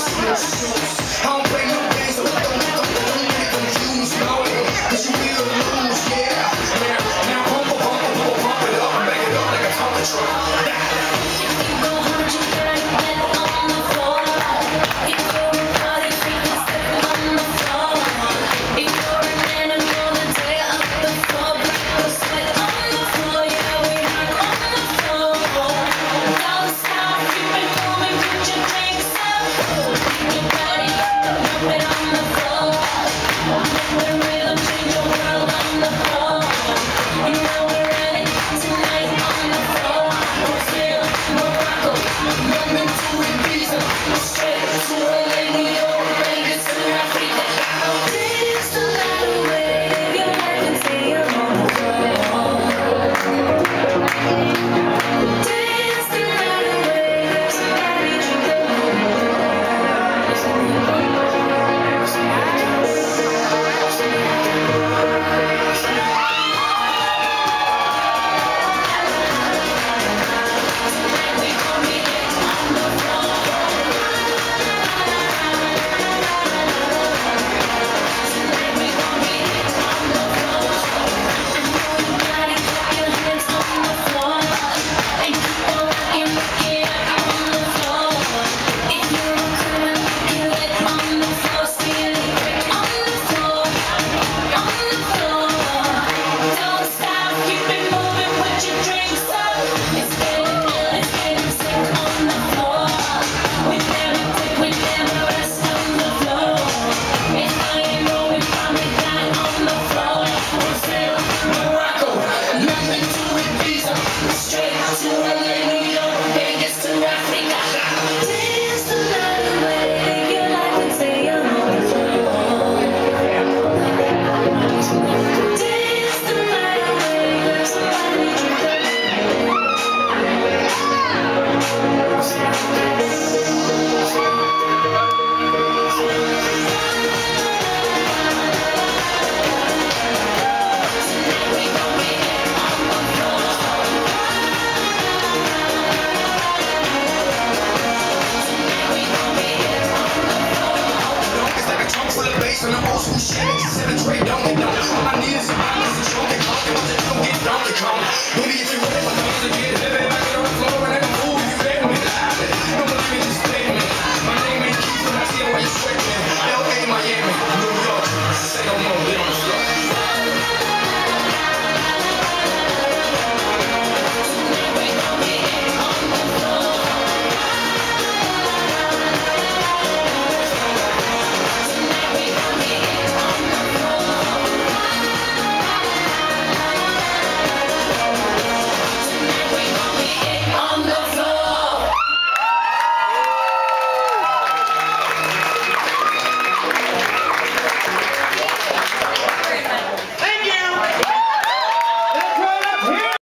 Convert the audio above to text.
I don't play no games, so don't get confused, no. 'Cause you will lose, yeah. Now pump it up, back it up like a Tonka truck. On the old school shit, celebrate, don't get down. On my knees, I'm just a drunk and talking, don't get donkey kong. Maybe if you really want to get it,